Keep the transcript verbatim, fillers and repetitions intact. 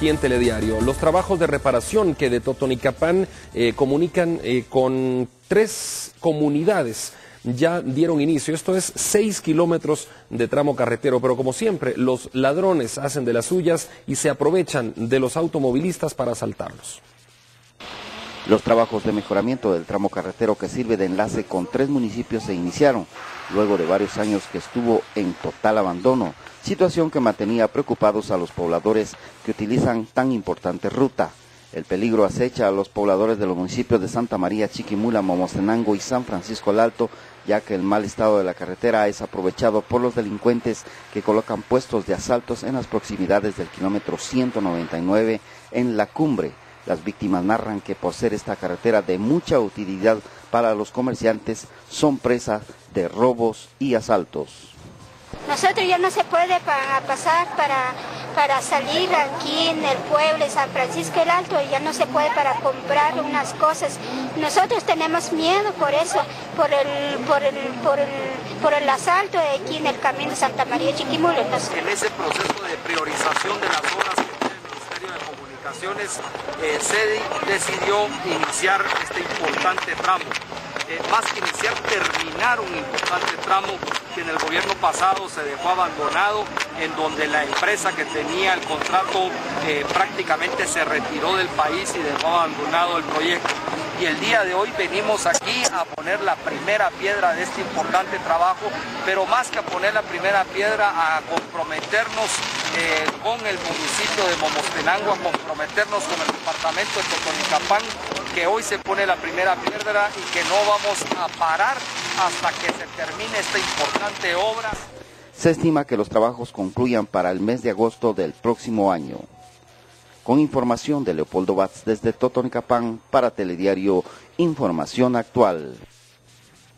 aquí en Telediario. Los trabajos de reparación que de Totonicapán eh, comunican eh, con tres comunidades ya dieron inicio. Esto es seis kilómetros de tramo carretero, pero como siempre, los ladrones hacen de las suyas y se aprovechan de los automovilistas para asaltarlos. Los trabajos de mejoramiento del tramo carretero que sirve de enlace con tres municipios se iniciaron, luego de varios años que estuvo en total abandono, situación que mantenía preocupados a los pobladores que utilizan tan importante ruta. El peligro acecha a los pobladores de los municipios de Santa María, Chiquimula, Momostenango y San Francisco el Alto, ya que el mal estado de la carretera es aprovechado por los delincuentes que colocan puestos de asaltos en las proximidades del kilómetro ciento noventa y nueve en la cumbre. Las víctimas narran que por ser esta carretera de mucha utilidad para los comerciantes, son presas de robos y asaltos. Nosotros ya no se puede para pasar para, para salir aquí en el pueblo de San Francisco el Alto, ya no se puede para comprar unas cosas. Nosotros tenemos miedo por eso, por el, por el, por el, por el asalto de aquí en el camino de Santa María Chiquimula. Entonces, en ese proceso de priorización de las obras que tiene el Ministerio de Comunicaciones, eh, se decidió iniciar este importante tramo. Eh, más que iniciar, terminar un importante tramo que en el gobierno pasado se dejó abandonado, en donde la empresa que tenía el contrato eh, prácticamente se retiró del país y dejó abandonado el proyecto. Y el día de hoy venimos aquí a poner la primera piedra de este importante trabajo, pero más que a poner la primera piedra, a comprometernos eh, con el municipio de Momostenango, a comprometernos con el departamento de Totonicapán, que hoy se pone la primera piedra y que no vamos a parar hasta que se termine esta importante obra. Se estima que los trabajos concluyan para el mes de agosto del próximo año. Con información de Leopoldo Batz desde Totonicapán para Telediario Información Actual.